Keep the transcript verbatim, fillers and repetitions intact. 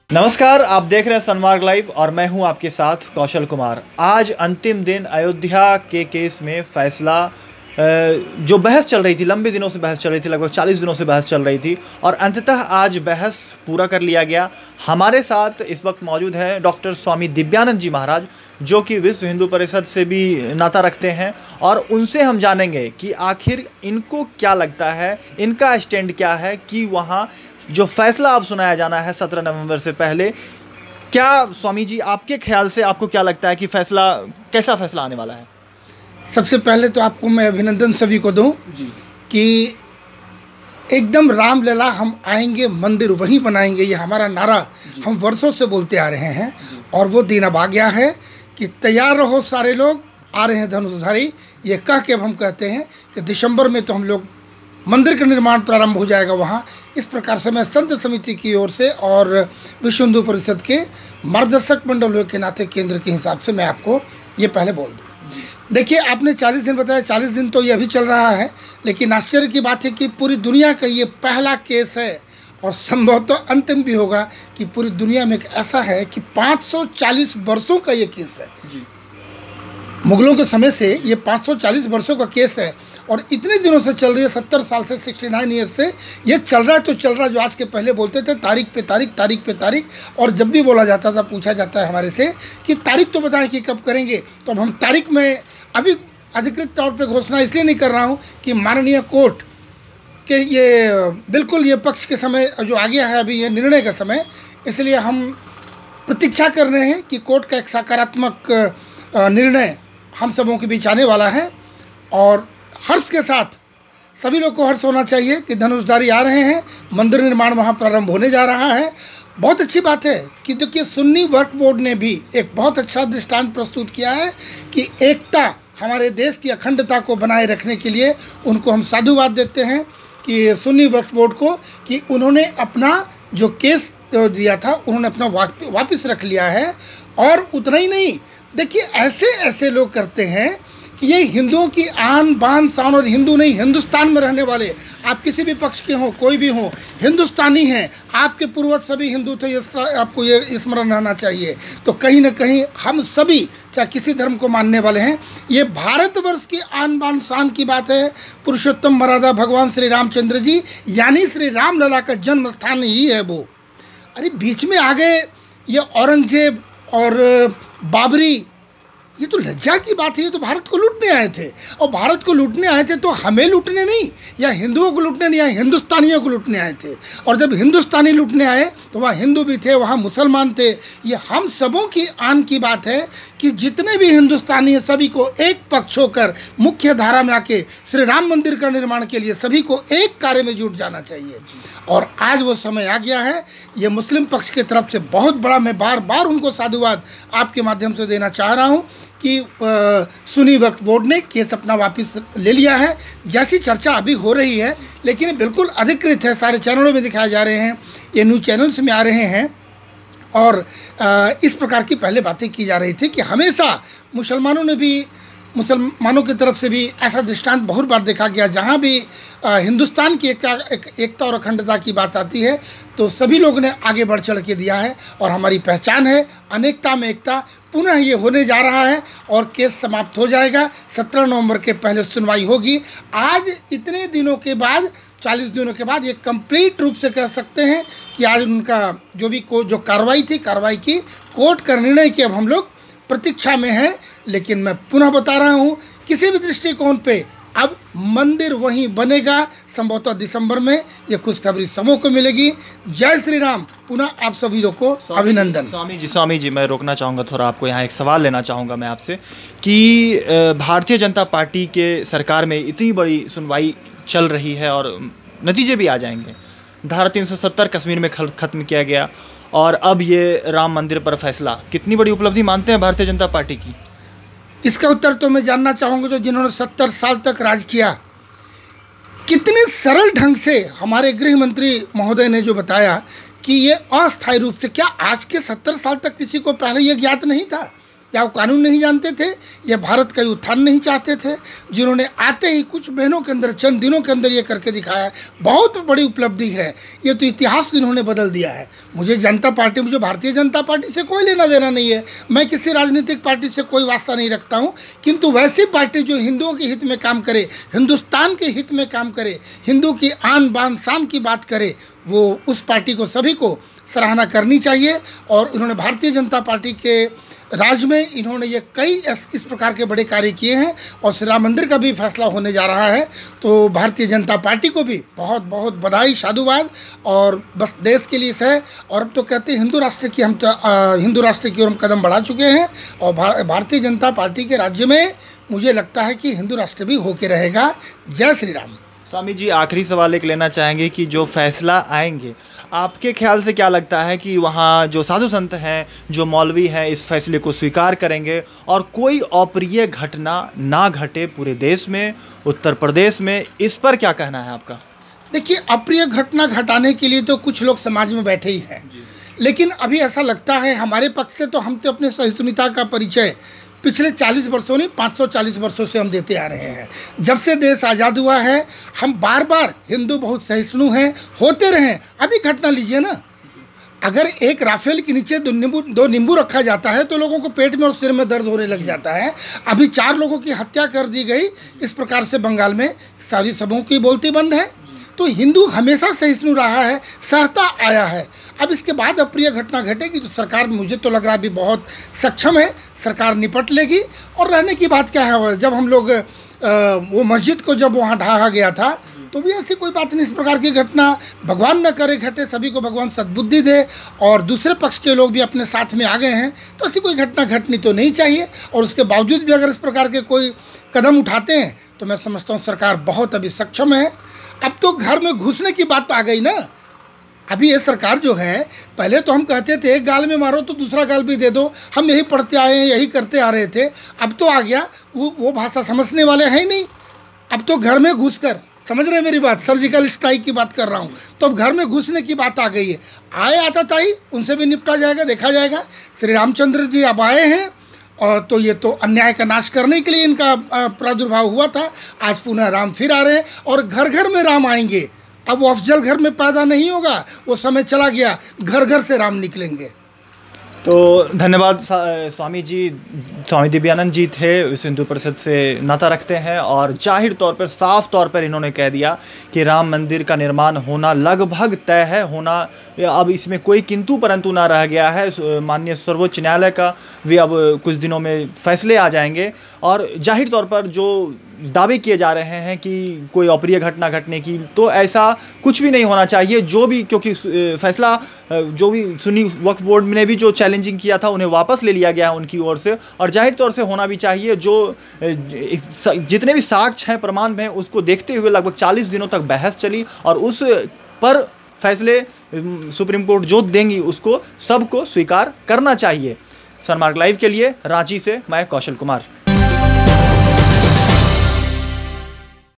नमस्कार, आप देख रहे हैं सनमार्ग लाइव और मैं हूं आपके साथ कौशल कुमार। आज अंतिम दिन अयोध्या के केस में फैसला, जो बहस चल रही थी, लंबे दिनों से बहस चल रही थी, लगभग चालीस दिनों से बहस चल रही थी और अंततः आज बहस पूरा कर लिया गया। हमारे साथ इस वक्त मौजूद है डॉक्टर स्वामी दिव्यानंद जी महाराज, जो कि विश्व हिंदू परिषद से भी नाता रखते हैं और उनसे हम जानेंगे कि आखिर इनको क्या लगता है, इनका स्टैंड क्या है कि वहाँ जो फैसला अब सुनाया जाना है सत्रह नवंबर से पहले, क्या स्वामी जी आपके ख्याल से आपको क्या लगता है कि फैसला, कैसा फैसला आने वाला है? सबसे पहले तो आपको मैं अभिनंदन सभी को दूं कि एकदम रामलला हम आएंगे, मंदिर वहीं बनाएंगे, ये हमारा नारा हम वर्षों से बोलते आ रहे हैं और वो दिन अब आ गया है कि तैयार रहो सारे लोग, आ रहे हैं धनुषधारी। ये कह के अब हम कहते हैं कि दिसंबर में तो हम लोग मंदिर का निर्माण प्रारंभ हो जाएगा वहाँ। इस प्रकार से मैं संत समिति की ओर से और विश्व हिंदू परिषद के मार्गदर्शक मंडलों के नाते केंद्र के हिसाब से मैं आपको ये पहले बोल दूँ। देखिए, आपने चालीस दिन बताया, चालीस दिन तो ये अभी चल रहा है, लेकिन आश्चर्य की बात है कि पूरी दुनिया का ये पहला केस है और संभवतः तो अंतिम भी होगा कि पूरी दुनिया में एक ऐसा है कि पाँच सौ चालीस वर्षों का ये केस है जी। मुगलों के समय से ये पाँच सौ चालीस वर्षों का केस है और इतने दिनों से चल रही है, सत्तर साल से, उनहत्तर ईयर से ये चल रहा है। तो चल रहा है, जो आज के पहले बोलते थे तारीख पे तारीख, तारीख पे तारीख, और जब भी बोला जाता था, पूछा जाता है हमारे से कि तारीख तो बताएं कि कब करेंगे, तो अब हम तारीख में अभी अधिकृत तौर पे घोषणा इसलिए नहीं कर रहा हूँ कि माननीय कोर्ट के ये बिल्कुल ये पक्ष के समय जो आ गया है अभी ये निर्णय का समय, इसलिए हम प्रतीक्षा कर रहे हैं कि कोर्ट का एक सकारात्मक निर्णय हम सबों के बीच आने वाला है। और हर्ष के साथ सभी लोग को हर्ष होना चाहिए कि धनुषधारी आ रहे हैं, मंदिर निर्माण वहाँ प्रारंभ होने जा रहा है। बहुत अच्छी बात है कि देखिए, सुन्नी वक्फ बोर्ड ने भी एक बहुत अच्छा दृष्टांत प्रस्तुत किया है कि एकता, हमारे देश की अखंडता को बनाए रखने के लिए उनको हम साधुवाद देते हैं कि सुन्नी वक्फ बोर्ड को, कि उन्होंने अपना जो केस जो दिया था उन्होंने अपना वापस रख लिया है। और उतना ही नहीं, देखिए ऐसे ऐसे लोग करते हैं कि ये हिंदुओं की आन बान शान, और हिंदू नहीं, हिंदुस्तान में रहने वाले, आप किसी भी पक्ष के हों, कोई भी हो, हिंदुस्तानी हैं, आपके पूर्वज सभी हिंदू थे, ये आपको ये स्मरण रहना चाहिए। तो कहीं ना कहीं हम सभी, चाहे किसी धर्म को मानने वाले हैं, ये भारतवर्ष की आन बान शान की बात है। पुरुषोत्तम मर्यादा भगवान श्री रामचंद्र जी, यानी श्री रामलला का जन्म स्थान ही है वो। अरे बीच में आ गए ये औरंगजेब और बाबरी, ये तो लज्जा की बात है। ये तो भारत को लूटने आए थे, और भारत को लूटने आए थे तो हमें लूटने नहीं, या हिंदुओं को लूटने नहीं आए, हिंदुस्तानियों को लूटने आए थे। और जब हिंदुस्तानी लूटने आए तो वहाँ हिंदू भी थे, वहाँ मुसलमान थे। ये हम सबों की आन की बात है कि जितने भी हिंदुस्तानी हैं सभी को एक पक्ष होकर मुख्य धारा में आके श्री राम मंदिर का निर्माण के लिए सभी को एक कार्य में जुट जाना चाहिए। और आज वो समय आ गया है। ये मुस्लिम पक्ष की तरफ से बहुत बड़ा, मैं बार बार उनको साधुवाद आपके माध्यम से देना चाह रहा हूँ कि सुन्नी वक्फ बोर्ड ने केस अपना वापस ले लिया है। जैसी चर्चा अभी हो रही है, लेकिन बिल्कुल अधिकृत है, सारे चैनलों में दिखाए जा रहे हैं, ये न्यूज़ चैनल्स में आ रहे हैं। और इस प्रकार की पहले बातें की जा रही थी कि हमेशा मुसलमानों ने भी, मुसलमानों की तरफ से भी ऐसा दृष्टांत बहुत बार देखा गया, जहाँ भी हिंदुस्तान की एकता एक, एकता और अखंडता की बात आती है तो सभी लोगों ने आगे बढ़ चढ़ के दिया है। और हमारी पहचान है अनेकता में एकता। पुनः ये होने जा रहा है और केस समाप्त हो जाएगा। सत्रह नवंबर के पहले सुनवाई होगी। आज इतने दिनों के बाद, चालीस दिनों के बाद, ये कंप्लीट रूप से कह सकते हैं कि आज उनका जो भी को जो कार्रवाई थी, कार्रवाई की, कोर्ट का निर्णय की अब हम लोग प्रतीक्षा में है। लेकिन मैं पुनः बता रहा हूँ, किसी भी दृष्टिकोण पे अब मंदिर वहीं बनेगा, संभवतः दिसंबर में ये खुशखबरी सबों को मिलेगी। जय श्री राम। पुनः आप सभी लोग को अभिनंदन। स्वामी जी, स्वामी जी मैं रोकना चाहूँगा थोड़ा, आपको यहाँ एक सवाल लेना चाहूँगा मैं आपसे कि भारतीय जनता पार्टी के सरकार में इतनी बड़ी सुनवाई चल रही है और नतीजे भी आ जाएंगे। धारा तीन सौ सत्तर कश्मीर में खत्म किया गया और अब ये राम मंदिर पर फैसला, कितनी बड़ी उपलब्धि मानते हैं भारतीय जनता पार्टी की? इसका उत्तर तो मैं जानना चाहूँगा, जो जिन्होंने सत्तर साल तक राज किया, कितने सरल ढंग से हमारे गृह मंत्री महोदय ने जो बताया कि ये अस्थायी रूप से, क्या आज के सत्तर साल तक किसी को पहले ये ज्ञात नहीं था या वो कानून नहीं जानते थे, या भारत का उत्थान नहीं चाहते थे, जिन्होंने आते ही कुछ महीनों के अंदर, चंद दिनों के अंदर ये करके दिखाया। बहुत बड़ी उपलब्धि है ये, तो इतिहास इन्होंने बदल दिया है। मुझे जनता पार्टी, मुझे भारतीय जनता पार्टी से कोई लेना देना नहीं है, मैं किसी राजनीतिक पार्टी से कोई वास्ता नहीं रखता हूँ, किंतु वैसी पार्टी जो हिंदुओं के हित में काम करे, हिंदुस्तान के हित में काम करे, हिंदू की आन बान शान की बात करे, वो उस पार्टी को सभी को सराहना करनी चाहिए। और इन्होंने भारतीय जनता पार्टी के राज में इन्होंने ये कई इस प्रकार के बड़े कार्य किए हैं, और श्री राम मंदिर का भी फैसला होने जा रहा है, तो भारतीय जनता पार्टी को भी बहुत बहुत बधाई, साधुवाद। और बस देश के लिए है, और अब तो कहते हैं हिंदू राष्ट्र की हम तो, आ, हिंदू राष्ट्र की ओर हम कदम बढ़ा चुके हैं, और भा, भारतीय जनता पार्टी के राज्य में मुझे लगता है कि हिंदू राष्ट्र भी होके रहेगा। जय श्री राम। स्वामी जी, आखिरी सवाल एक लेना चाहेंगे कि जो फैसला आएंगे, आपके ख्याल से क्या लगता है कि वहाँ जो साधु संत हैं, जो मौलवी हैं, इस फैसले को स्वीकार करेंगे और कोई अप्रिय घटना ना घटे पूरे देश में, उत्तर प्रदेश में? इस पर क्या कहना है आपका? देखिए, अप्रिय घटना घटाने के लिए तो कुछ लोग समाज में बैठे ही हैं, लेकिन अभी ऐसा लगता है हमारे पक्ष से तो हम तो अपने सहिष्णुता का परिचय पिछले चालीस वर्षों नहीं, पाँच सौ चालीस वर्षों से हम देते आ रहे हैं। जब से देश आज़ाद हुआ है, हम बार बार हिंदू बहुत सहिष्णु हैं, होते रहे। अभी घटना लीजिए ना, अगर एक राफेल के नीचे दो नींबू दो नींबू रखा जाता है तो लोगों को पेट में और सिर में दर्द होने लग जाता है। अभी चार लोगों की हत्या कर दी गई इस प्रकार से बंगाल में, सारी सबों की बोलती बंद है। तो हिंदू हमेशा सहिष्णु रहा है, सहता आया है। अब इसके बाद अप्रिय घटना घटेगी तो सरकार, मुझे तो लग रहा है अभी बहुत सक्षम है, सरकार निपट लेगी। और रहने की बात क्या है, जब हम लोग वो मस्जिद को जब वहाँ ढहा गया था तो भी ऐसी कोई बात नहीं, इस प्रकार की घटना भगवान न करे घटे, सभी को भगवान सद्बुद्धि दे, और दूसरे पक्ष के लोग भी अपने साथ में आ गए हैं, तो ऐसी कोई घटना घटनी तो नहीं चाहिए। और उसके बावजूद भी अगर इस प्रकार के कोई कदम उठाते हैं तो मैं समझता हूँ सरकार बहुत अभी सक्षम है। अब तो घर में घुसने की बात आ गई ना। अभी ये सरकार जो है, पहले तो हम कहते थे एक गाल में मारो तो दूसरा गाल भी दे दो, हम यही पढ़ते आए हैं, यही करते आ रहे थे। अब तो आ गया वो वो भाषा समझने वाले हैं ही नहीं। अब तो घर में घुसकर, समझ रहे हैं मेरी बात, सर्जिकल स्ट्राइक की बात कर रहा हूँ, तो अब घर में घुसने की बात आ गई है। आए आताताई, उनसे भी निपटा जाएगा, देखा जाएगा। श्री रामचंद्र जी अब आए हैं, और तो ये तो अन्याय का नाश करने के लिए इनका प्रादुर्भाव हुआ था। आज पुनः राम फिर आ रहे हैं, और घर घर में राम आएंगे। अब वो अफजल घर में पैदा नहीं होगा, वो समय चला गया, घर घर से राम निकलेंगे। तो धन्यवाद स्वामी जी। स्वामी दिव्यानंद जी थे, विश्व हिंदू परिषद से नाता रखते हैं, और जाहिर तौर पर, साफ तौर पर इन्होंने कह दिया कि राम मंदिर का निर्माण होना लगभग तय है, होना अब इसमें कोई किंतु परंतु ना रह गया है। माननीय सर्वोच्च न्यायालय का भी अब कुछ दिनों में फैसले आ जाएंगे, और जाहिर तौर पर जो दावे किए जा रहे हैं कि कोई अप्रिय घटना घटने की, तो ऐसा कुछ भी नहीं होना चाहिए। जो भी, क्योंकि फैसला जो भी सुन्नी वक्फ बोर्ड ने भी जो चैलेंजिंग किया था उन्हें वापस ले लिया गया उनकी ओर से, और जाहिर तौर से होना भी चाहिए। जो जितने भी साक्ष्य हैं, प्रमाण हैं, उसको देखते हुए लगभग चालीस दिनों तक बहस चली, और उस पर फैसले सुप्रीम कोर्ट जो देंगी उसको सबको स्वीकार करना चाहिए। सनमार्ग लाइव के लिए रांची से मैं कौशल कुमार।